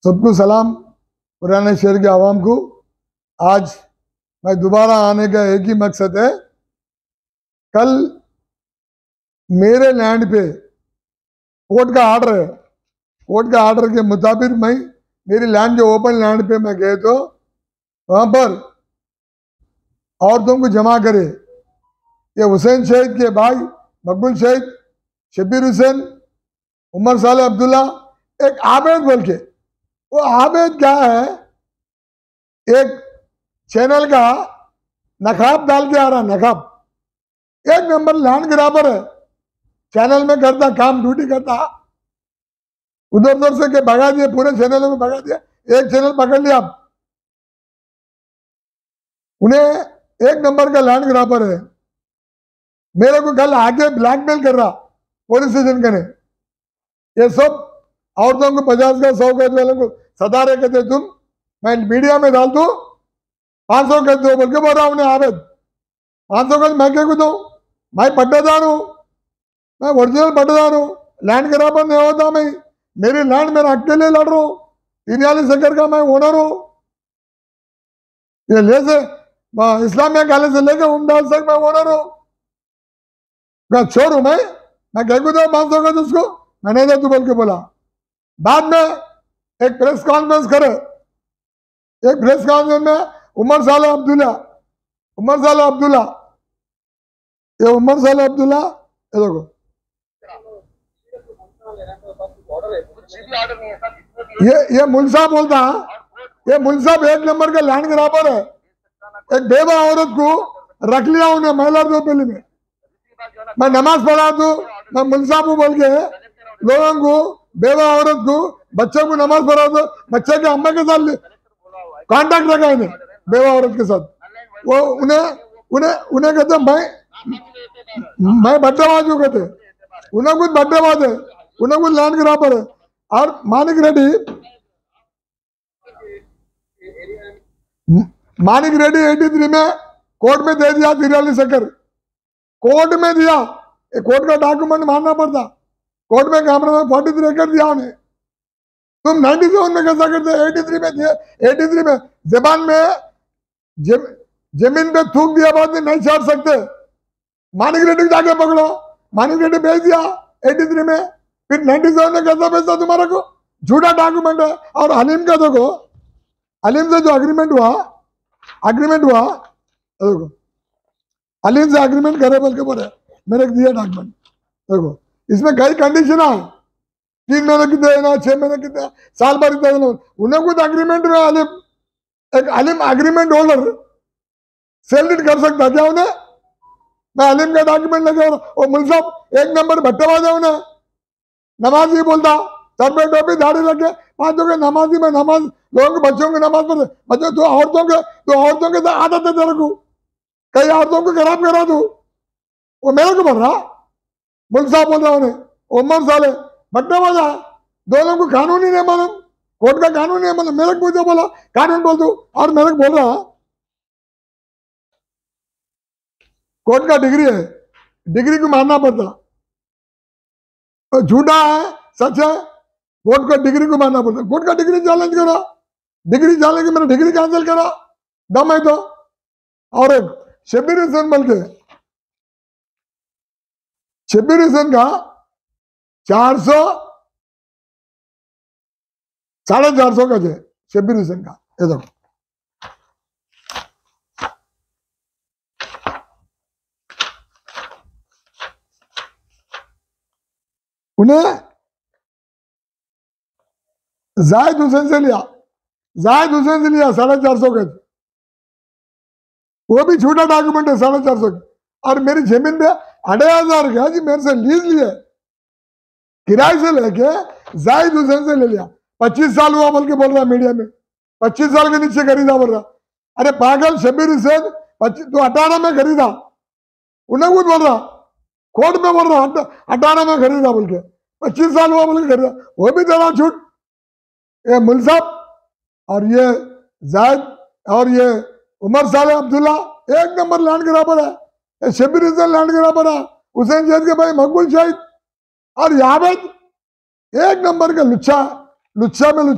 सबको सलाम। पुराने शहर के आवाम को आज मैं दोबारा आने का एक ही मकसद है। कल मेरे लैंड पे कोर्ट का आर्डर है। कोर्ट का आर्डर के मुताबिक मैं मेरी लैंड जो ओपन लैंड पे मैं गए तो वहां पर औरतों को जमा करे। ये हुसैन शहीद के भाई मकबूल शहीद, शब्बीर हुसैन, उमर साले अब्दुल्ला, एक आबेद बोल के, वो आबेद क्या है, एक चैनल का नकाब डाल के आ रहा। नकाब एक नंबर लैंड ग्राबर है, चैनल में करता काम, ड्यूटी करता। उधर उधर से के भगा दिए, पूरे चैनलों में भगा दिया। एक चैनल पकड़ लिया, उन्हें एक नंबर का लैंड ग्राबर है। मेरे को कल आके ब्लैकमेल कर रहा पुलिस स्टेशन का ने। ये सब औरतों को 50 का 100 गज वालों को सदा रहे कहते तुम, मैं मीडिया में डाल दू 500 गज दो बोल के बोल रहा उन्हें। आवेद 500 गज मैं क्या दू? मैं पट्टेदार हूँ, मैं ओरिजिनल पट्टेदार हूँ, लैंड ग्राबर नहीं होता। मैं मेरी लैंड मेरा अकेले लड़ रहा हूँ, 43 एकड़ का मैं ओनर हूँ। ये ले से इस्लामिया कॉलेज से लेकर उमदास तक मैं ओनर हूँ। छोड़ू मैं कह दूँ 500 गज उसको, मैंने दे तू बोल के बोला। बाद में एक प्रेस कॉन्फ्रेंस करे, एक प्रेस कॉन्फ्रेंस में उमर साले अब्दुल्ला, ये उमर साले अब्दुल्ला, ये देखो ये मुल्सा बोलता, ये मुल्सा एक नंबर का लैंड ग्राबर है। एक बेवा औरत को रख लिया उन्हें महिला दोपहली में। मैं नमाज पढ़ा दूं, मैं मुल्सा को बोल के लोगों को, बेवा औरत को, बच्चों को नमाज पढ़ा दो। बच्चे के अम्मा के साथ कांटेक्ट रखा इन्हें, बेवा औरत के साथ। वो उन्हें कहते मैं बट्टेबाज हूँ, कहते उन्हें कुछ बट्टेबाज है, उन्हें कुछ लैंड ग्राबर है। और मानिक रेड्डी 83 में कोर्ट में दे दिया 43 एकड़, कोर्ट में दिया। कोर्ट का डॉक्यूमेंट मानना पड़ता। कोर्ट में कैमरा में 43 एकड़ दिया उन्हें। तुम 97 में कैसा करते? 83 में दिया। 83 में जबान में जमीन पे थूक दिया, बाद में नहीं छाड़ सकते। मानिक रेड्डी जाके पकड़ो, मानिक रेड्डी भेज दिया 83 में। फिर 97 में कैसा भेजता तुम्हारा को? झूठा डॉक्यूमेंट है। और हलीम का देखो, हलीम से जो अग्रीमेंट हुआ देखो, हलीम से अग्रीमेंट करे बोल के बोले, मेरे दिया डॉक्यूमेंट देखो। इसमें कई कंडीशन है, 3 महीने कितने देना, 6 महीने कितने, साल भर कितने देना। उन्हें कुछ अग्रीमेंट में हलीम अग्रीमेंट होल्डर सेल कर सकता क्या उन्हें? मैं हलीम का डॉक्यूमेंट लगे और मुल्साब एक नंबर भट्टेबाज है। उन्हें नमाज ही बोलता, सर पे टोपी दाढ़ी रखे, 5 के नमाजी में नमाज, लोगों के बच्चों की नमाज पढ़े। बच्चों तो औरतों के आदत है तेरे को, कई औरतों को खराब करा दू। वो मेरे को बोल रहा, मुल्क साहब बोल रहा उन्हें, उमर साले बट्टेबाज है। दोनों को कानून ही नहीं मालूम, कोर्ट का कानून नहीं मालूम। मेरे को पूछा, बोला कानून बोल दू, और मेरे को बोल रहा कोर्ट का डिग्री है, डिग्री को मानना पड़ता। तो झूठा है सच है, कोर्ट का डिग्री को मानना पड़ता। कोर्ट का डिग्री चैलेंज करा, डिग्री चैलेंज, मेरा डिग्री कैंसिल करा, दम है तो। और एक शब्बीर हुसैन बोल के, शब्बीर हुसैन का 400 450 गज है शब्बीर हुसैन का। ये देखो, उन्हें जाहिद हुसैन से लिया, 450 गज। वो भी छोटा डॉक्यूमेंट है 450 की। और मेरी जमीन पे 2,500 का जी मेरे से लीज लिए, किराए से लेके जाहिद हुसैन से ले लिया। 25 साल हुआ बोल के बोल रहा मीडिया में, 25 साल के नीचे खरीदा बोल रहा। अरे पागल, शब्बीर हुसैन 25 तो 18 में खरीदा, उन्हें कुछ बोल रहा, कोर्ट में बोल रहा 18 में खरीदा बोल के, 25 साल हुआ बोल के खरीदा। वो भी तेरा झूठ। ये मुल्साब और ये जायद और ये उमर साले अब्दुल्ला एक नंबर लैंड ग्राबर है। शब्बीर हुसैन लैंड ग्राबर है, हुसैन शहीद के भाई मकबूल शहीद। और यावेद एक नंबर का लुच्चा में लुच्चा।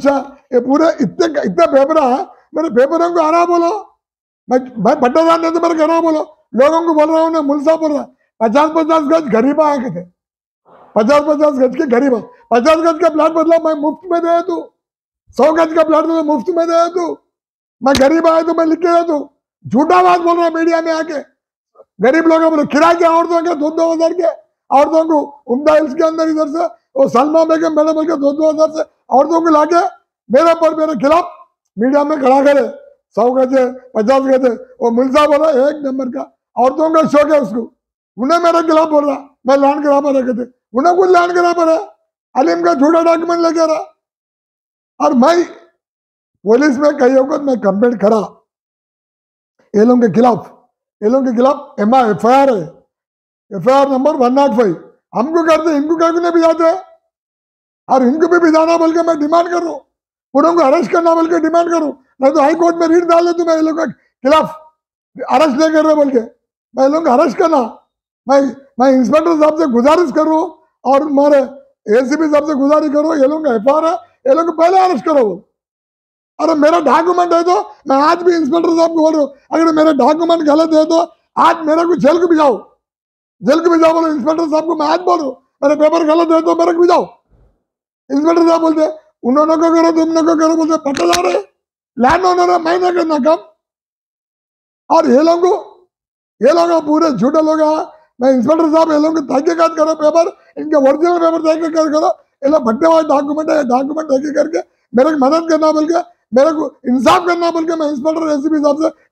ये पूरे इतने इतने पेपर है, मेरे पेपरों को आना बोलो। मैं पट्टादार नहीं तो मेरे कहना बोलो। लोगों को बोल रहा हूँ ना, मुल्सा बोल रहा 50-50 गज गरीब आए थे, 50-50 गज के गरीब, 50 गज का प्लाट बदला मैं मुफ्त में दे तू, 100 गज का प्लाट तो मुफ्त में दे तू, मैं गरीब आया तो मैं लिख के दे तू। झूठा बात बोल रहा मीडिया में आके। गरीब लोगों बोले किराए के औरतों के 2-2 हजार के, औरतों को उम्दा हिल्स के अंदर इधर से वो सलमा बेगम मैडम के 2-2 हजार से औरतों को लाके मेरे पर मेरे खिलाफ मीडिया में खड़ा करे। 100 गज 50 गज, वो मुल्सा बोला 1 नंबर का औरतों का शौक है उसको, उन्हें मेरे खिलाफ बोल रहा मैं लैंड करापर रखे थे, उन्हें कुछ लैंड करापर है, अलीम का झूठा डॉक्यूमेंट लेके रहा। और मैं पुलिस में कई वक्त मैं कंप्लेंट करा ये लोगों के खिलाफ, ये लोगों के खिलाफ FIR है, FIR नंबर 105। हमको करते इनको क्यों नहीं भिजाते, और इनको भी भिजाना बोल के मैं डिमांड कर रहा हूँ, पूरों को अरेस्ट करना बोल के डिमांड करूँ, नहीं तो हाई कोर्ट में रीट डाल दे तुम्हें ये लोगों के खिलाफ अरेस्ट नहीं कर रहे बोल के, मैं ये लोगों को अरेस्ट करना। मैं इंस्पेक्टर साहब से गुजारिश कर रहा हूँ और हमारे ACP साहब से गुजारिश करो, ये लोगों का FIR है, ये लोग को पहले अरेस्ट करो। अरे मेरा डॉक्यूमेंट है तो मैं आज भी इंस्पेक्टर साहब को बोल रहा हूँ, अगर मेरे डॉक्यूमेंट गलत है तो आज मेरे को जेल को भिजाओ, जेल को भिजाओ बोलो इंस्पेक्टर साहब को। मैं आज बोल रहा हूँ मेरे पेपर गलत है तो मेरे को भिजाओ। इंस्पेक्टर साहब बोलते उन्होंने को करो तुमने को करो, बोलते पट्टादार है लैंड ओनर है, मैं ना करना काम। और ये लोग पूरे झूठे लोग हैं। मैं इंस्पेक्टर साहब ये लोग तहकीकात करो, पेपर इनके ओरिजिनल पेपर तहकीकात करो, ये लोग भट्टे वाले डॉक्यूमेंट है, डॉक्यूमेंट तहकीक करके मेरे को मदद करना बोल के, मेरे को इंसाफ करना बोल के मैं इंस्पेक्टर ACP साहब से